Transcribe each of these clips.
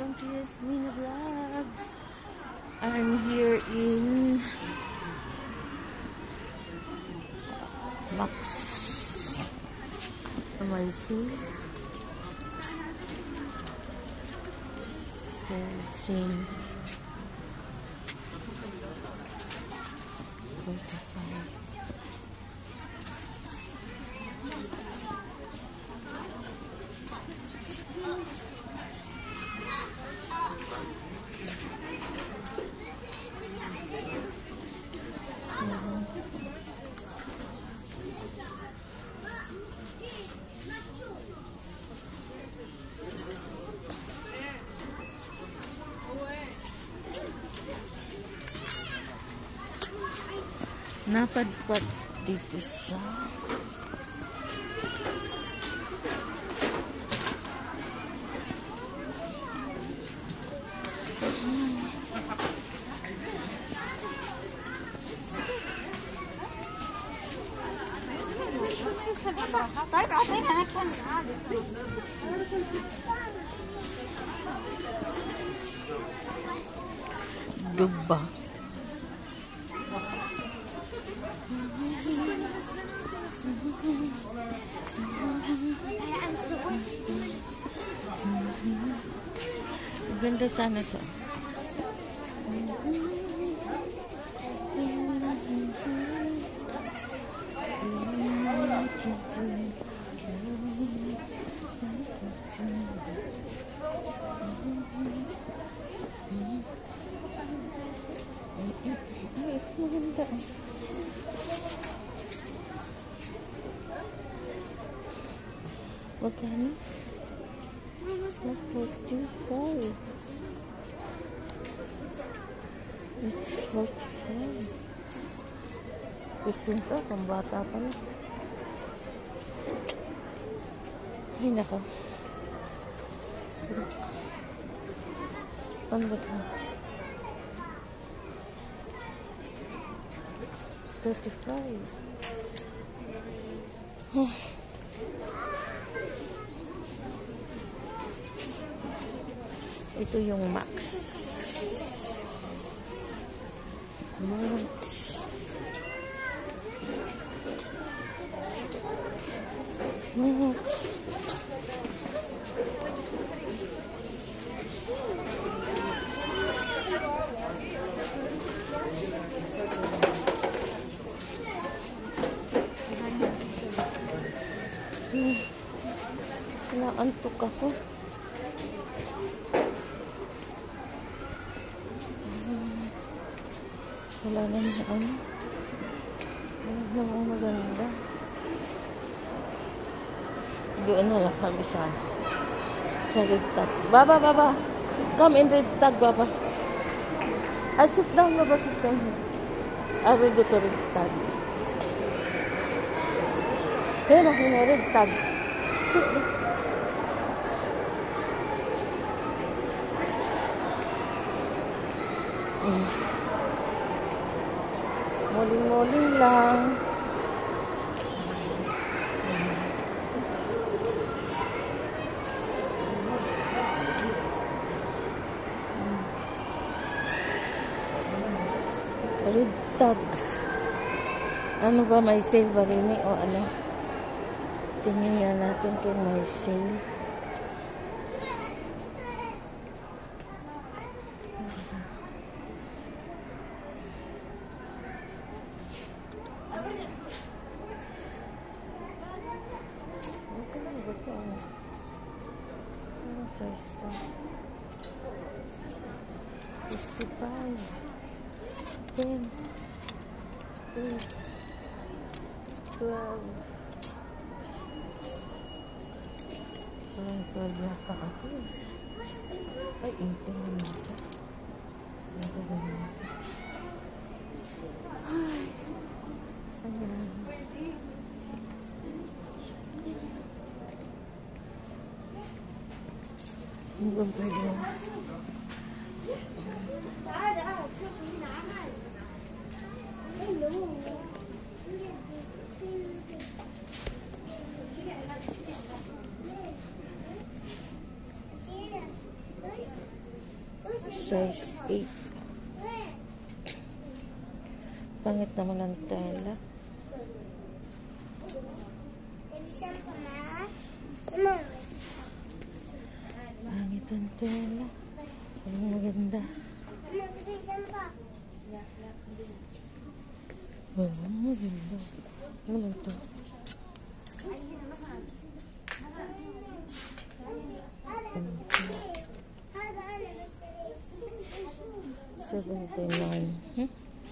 welcome to Yasmina Vlogs. I'm here in Max Amazing. Scene 45. Napadpad dito sa Duba. Ganda sana to. Ito maganda. Magkano? 45. It's 45. 15 pa, kung bata pa na. Ay, nako. Ano ba ito? 35. Ito yung Max. Naantok ako. Wala na yung ano. Wala na mga maganda. Doon na lang kami sa red tag. Baba. Come in red tag, Baba. Sit down, Baba. Sit down. I will go to red tag. Kaya na red tag. Sit down. Muling-muling lang. Red tag. Ano ba, may sale ba rin o ano? Tingnan nga natin kung may sale. Ano size to? 55. 10. 8. 12. Ay, 12 yata ako. Ay, 18 na natin. Ito ba natin? Ay. Ayan. Hindi ba pwede? Hello. Size 8. Pangit naman ang tela. Pangit ang tela. Ang maganda. Ang maganda. Ano ba ito? $79.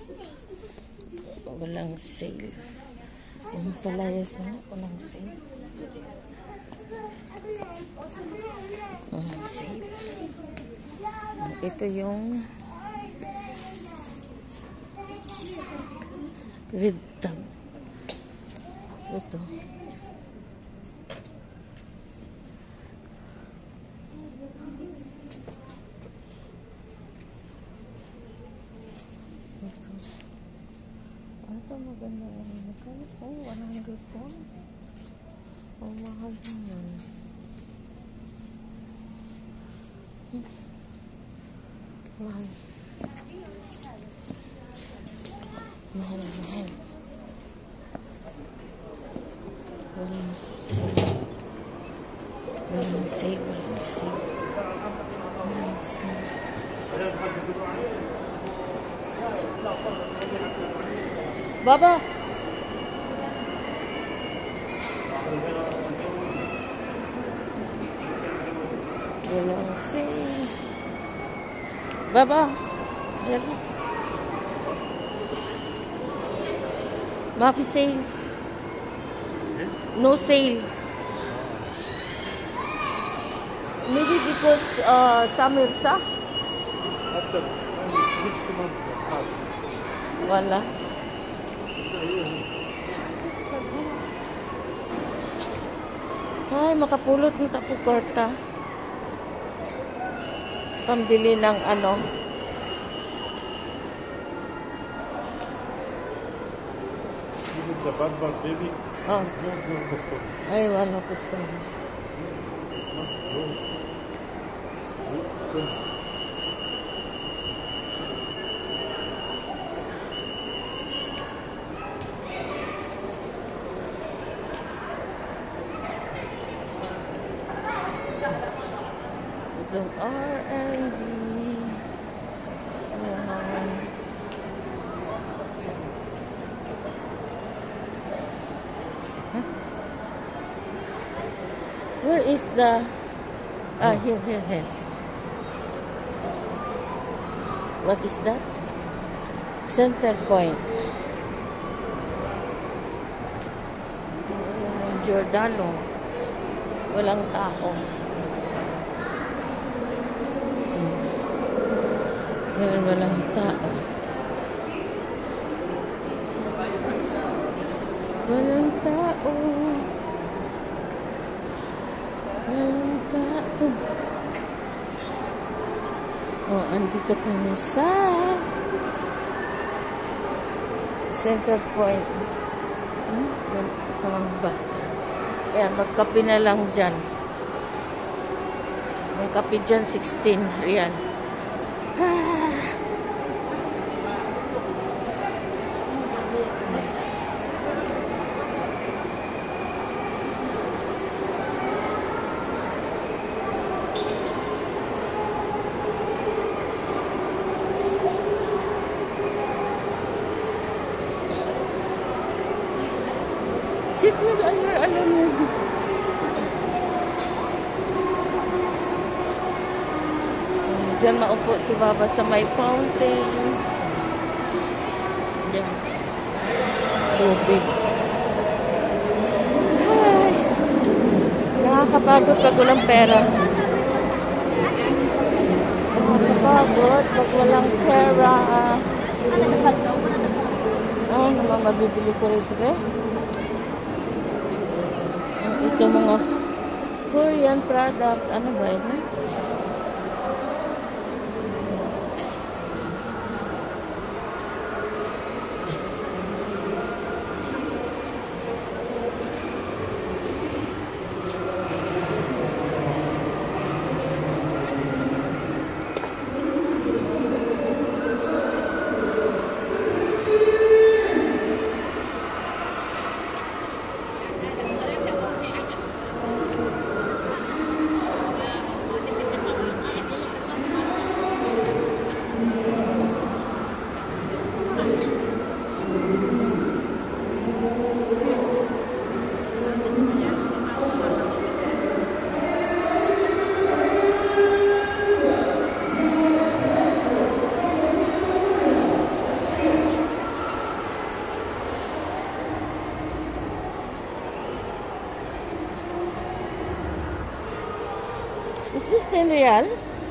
Walang sale. Yung palayas na walang sale. Walang sale. Ito yung red tag. Ito. Ito maganda yan. Oh, 100 po. Oh, mahal yan. Mahal. Mahal, mahal. Walang save. Walang save. Walang save. Baba! Walang sale. Baba! Ayan. Mafi sale. No sale. Maybe because summer sa? After next month. Wala. Ay, makapulot ng tapukorta. Pambili ng ano. Even the bad baby. Oh. No custom. Ay, wala gusto. It's not good. Good. Itong R&B. Ayan. Huh? Where is the... here. What is that? Center Point. Giordano. Walang tao. Yan, walang tao. Walang tao. Walang tao. Oh, andito kami sa Center Point. Sa mga bata. Ayan, magkape na lang dyan. Ang kape dyan, 16. Ayan. Sit with your alone. Diyan maupo si Baba sa may fountain. Diyan. Tubig. Ay. Nakakapagod pag walang pera. Nakakapagod pag walang pera. Ay, naman mabibili ko rito eh. Ito mga Korean products. Ano ba ito? real?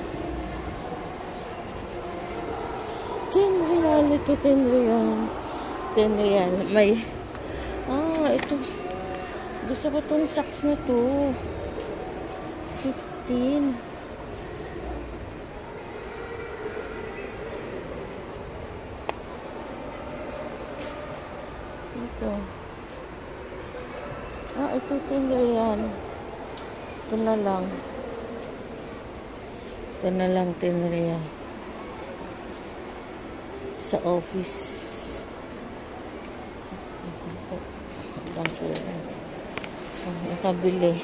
10 real. Ito 10 real. 10 real. May, ito. Gusto ko tong socks na to. 15. Ito. Ito 10 real. Ito na lang. Ito na lang 10 real. Sa office. Nakabili.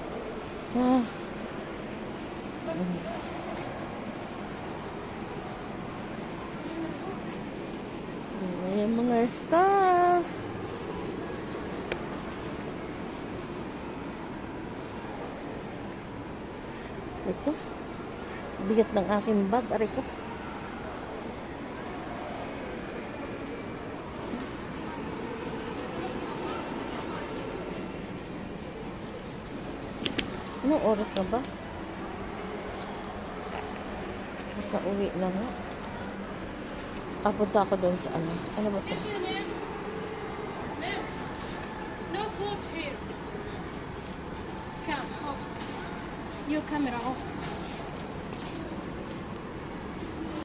Yung mga stuff. Ito. Bigat ng aking bag. Aray ko. Anong oras na ba? Nakauwi na nga. Punta ako doon sa ano. Ano ba ito? No food here. Come off. Your camera off.